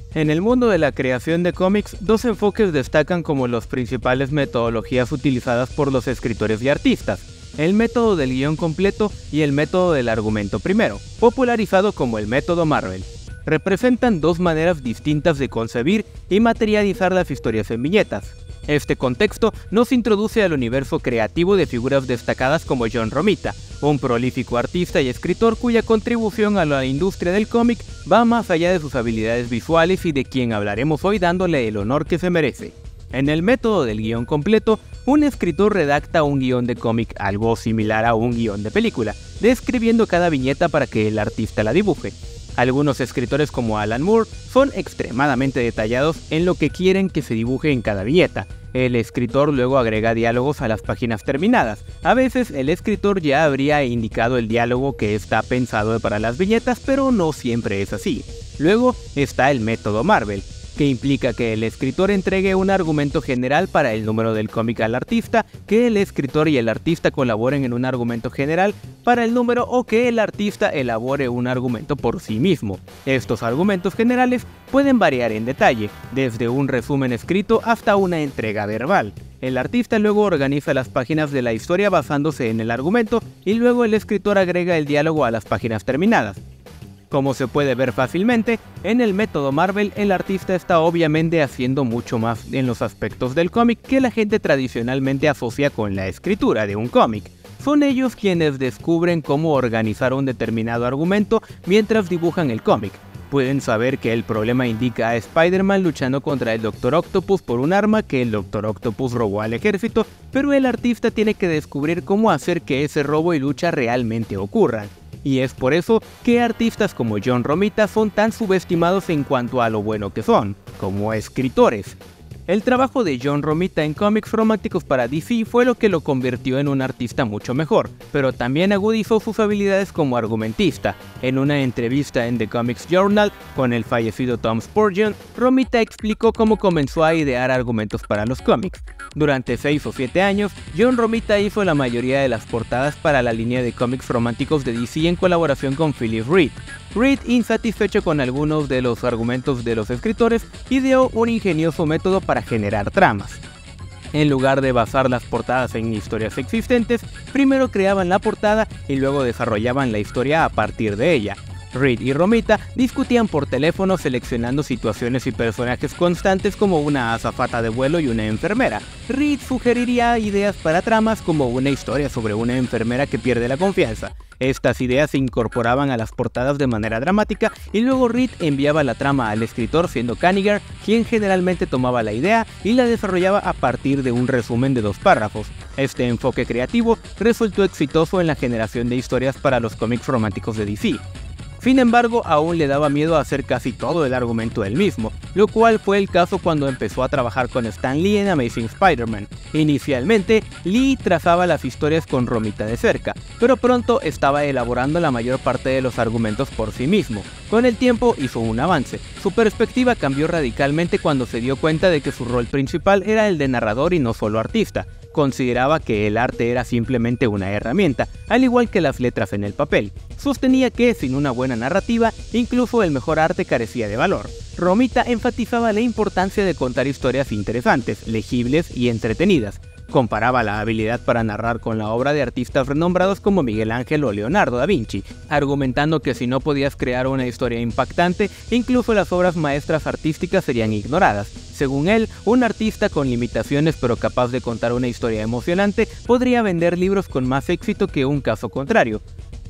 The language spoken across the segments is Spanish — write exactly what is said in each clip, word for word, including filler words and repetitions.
En el mundo de la creación de cómics, dos enfoques destacan como las principales metodologías utilizadas por los escritores y artistas: el método del guión completo y el método del argumento primero, popularizado como el método Marvel. Representan dos maneras distintas de concebir y materializar las historias en viñetas. Este contexto nos introduce al universo creativo de figuras destacadas como John Romita, un prolífico artista y escritor cuya contribución a la industria del cómic va más allá de sus habilidades visuales y de quien hablaremos hoy dándole el honor que se merece. En el método del guión completo, un escritor redacta un guión de cómic algo similar a un guión de película, describiendo cada viñeta para que el artista la dibuje. Algunos escritores como Alan Moore son extremadamente detallados en lo que quieren que se dibuje en cada viñeta. El escritor luego agrega diálogos a las páginas terminadas. A veces el escritor ya habría indicado el diálogo que está pensado para las viñetas, pero no siempre es así. Luego está el método Marvel, que implica que el escritor entregue un argumento general para el número del cómic al artista, que el escritor y el artista colaboren en un argumento general para el número o que el artista elabore un argumento por sí mismo. Estos argumentos generales pueden variar en detalle, desde un resumen escrito hasta una entrega verbal. El artista luego organiza las páginas de la historia basándose en el argumento y luego el escritor agrega el diálogo a las páginas terminadas. Como se puede ver fácilmente, en el método Marvel el artista está obviamente haciendo mucho más en los aspectos del cómic que la gente tradicionalmente asocia con la escritura de un cómic. Son ellos quienes descubren cómo organizar un determinado argumento mientras dibujan el cómic. Pueden saber que el problema indica a Spider-Man luchando contra el Doctor Octopus por un arma que el Doctor Octopus robó al ejército, pero el artista tiene que descubrir cómo hacer que ese robo y lucha realmente ocurran. Y es por eso que artistas como John Romita son tan subestimados en cuanto a lo bueno que son, como escritores. El trabajo de John Romita en cómics románticos para D C fue lo que lo convirtió en un artista mucho mejor, pero también agudizó sus habilidades como argumentista. En una entrevista en The Comics Journal con el fallecido Tom Spurgeon, Romita explicó cómo comenzó a idear argumentos para los cómics. Durante seis o siete años, John Romita hizo la mayoría de las portadas para la línea de cómics románticos de D C en colaboración con Philip Reed. Reed, insatisfecho con algunos de los argumentos de los escritores, ideó un ingenioso método para generar tramas. En lugar de basar las portadas en historias existentes, primero creaban la portada y luego desarrollaban la historia a partir de ella. Reed y Romita discutían por teléfono seleccionando situaciones y personajes constantes como una azafata de vuelo y una enfermera. Reed sugeriría ideas para tramas como una historia sobre una enfermera que pierde la confianza. Estas ideas se incorporaban a las portadas de manera dramática y luego Reed enviaba la trama al escritor, siendo Kanigher quien generalmente tomaba la idea y la desarrollaba a partir de un resumen de dos párrafos. Este enfoque creativo resultó exitoso en la generación de historias para los cómics románticos de D C. Sin embargo, aún le daba miedo a hacer casi todo el argumento él mismo, lo cual fue el caso cuando empezó a trabajar con Stan Lee en Amazing Spider-Man. Inicialmente, Lee trazaba las historias con Romita de cerca, pero pronto estaba elaborando la mayor parte de los argumentos por sí mismo. Con el tiempo hizo un avance. Su perspectiva cambió radicalmente cuando se dio cuenta de que su rol principal era el de narrador y no solo artista. Consideraba que el arte era simplemente una herramienta, al igual que las letras en el papel. Sostenía que, sin una buena narrativa, incluso el mejor arte carecía de valor. Romita enfatizaba la importancia de contar historias interesantes, legibles y entretenidas. Comparaba la habilidad para narrar con la obra de artistas renombrados como Miguel Ángel o Leonardo da Vinci, argumentando que si no podías crear una historia impactante, incluso las obras maestras artísticas serían ignoradas. Según él, un artista con limitaciones pero capaz de contar una historia emocionante podría vender libros con más éxito que un caso contrario.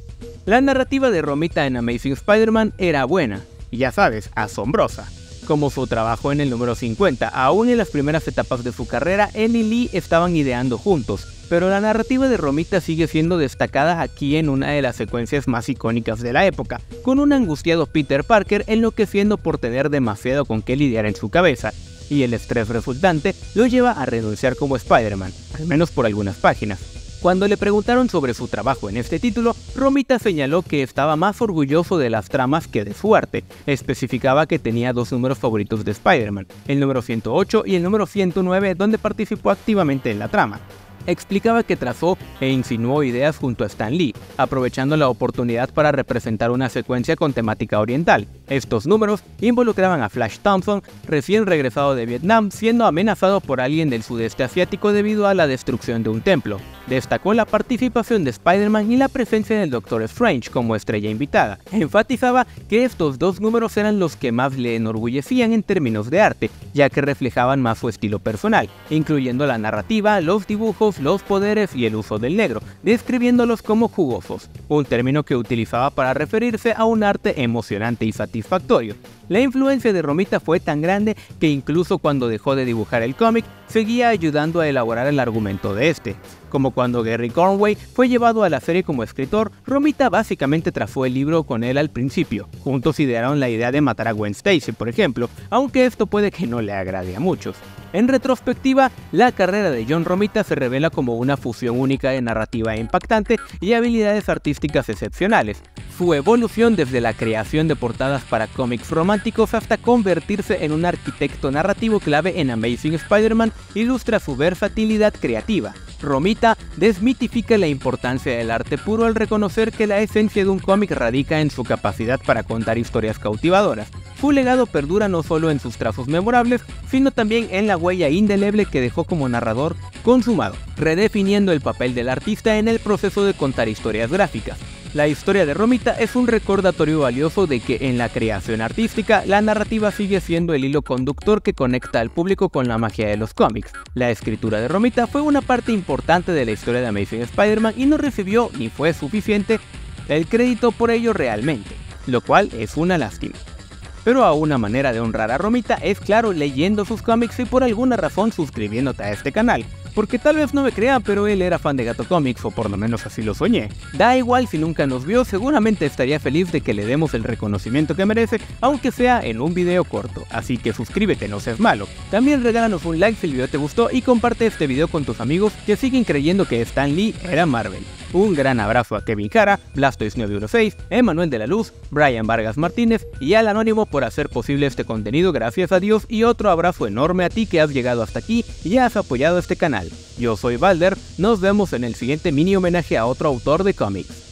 La narrativa de Romita en Amazing Spider-Man era buena, y ya sabes, asombrosa. Como su trabajo en el número cincuenta, aún en las primeras etapas de su carrera, él y Lee estaban ideando juntos, pero la narrativa de Romita sigue siendo destacada aquí en una de las secuencias más icónicas de la época, con un angustiado Peter Parker enloqueciendo por tener demasiado con qué lidiar en su cabeza, y el estrés resultante lo lleva a renunciar como Spider-Man, al menos por algunas páginas. Cuando le preguntaron sobre su trabajo en este título, Romita señaló que estaba más orgulloso de las tramas que de su arte. Especificaba que tenía dos números favoritos de Spider-Man, el número ciento ocho y el número ciento nueve, donde participó activamente en la trama. explicaba que trazó e insinuó ideas junto a Stan Lee, aprovechando la oportunidad para representar una secuencia con temática oriental. Estos números involucraban a Flash Thompson, recién regresado de Vietnam, siendo amenazado por alguien del sudeste asiático debido a la destrucción de un templo. Destacó la participación de Spider-Man y la presencia del Doctor Strange como estrella invitada. Enfatizaba que estos dos números eran los que más le enorgullecían en términos de arte, ya que reflejaban más su estilo personal, incluyendo la narrativa, los dibujos, los poderes y el uso del negro, describiéndolos como jugosos, un término que utilizaba para referirse a un arte emocionante y satisfactorio. La influencia de Romita fue tan grande que incluso cuando dejó de dibujar el cómic, seguía ayudando a elaborar el argumento de este. Como cuando Gerry Conway fue llevado a la serie como escritor, Romita básicamente trazó el libro con él al principio. Juntos idearon la idea de matar a Gwen Stacy, por ejemplo, aunque esto puede que no le agrade a muchos. En retrospectiva, la carrera de John Romita se revela como una fusión única de narrativa impactante y habilidades artísticas excepcionales. Su evolución desde la creación de portadas para cómics románticos hasta convertirse en un arquitecto narrativo clave en Amazing Spider-Man ilustra su versatilidad creativa. Romita desmitifica la importancia del arte puro al reconocer que la esencia de un cómic radica en su capacidad para contar historias cautivadoras. Su legado perdura no solo en sus trazos memorables, sino también en la huella indeleble que dejó como narrador consumado, redefiniendo el papel del artista en el proceso de contar historias gráficas. La historia de Romita es un recordatorio valioso de que en la creación artística, la narrativa sigue siendo el hilo conductor que conecta al público con la magia de los cómics. La escritura de Romita fue una parte importante de la historia de Amazing Spider-Man y no recibió, ni fue suficiente, el crédito por ello realmente, lo cual es una lástima. Pero a una manera de honrar a Romita es claro leyendo sus cómics y por alguna razón suscribiéndote a este canal. Porque tal vez no me crean, pero él era fan de Gato Comics, o por lo menos así lo soñé. Da igual si nunca nos vio, seguramente estaría feliz de que le demos el reconocimiento que merece, aunque sea en un video corto. Así que suscríbete, no seas malo. También regálanos un like si el video te gustó y comparte este video con tus amigos que siguen creyendo que Stan Lee era Marvel. Un gran abrazo a Kevin Cara, Blastoise nueve uno seis, Emanuel de la Luz, Brian Vargas Martínez y al Anónimo por hacer posible este contenido, gracias a Dios, y otro abrazo enorme a ti que has llegado hasta aquí y has apoyado este canal. Yo soy Balder, nos vemos en el siguiente mini homenaje a otro autor de cómics.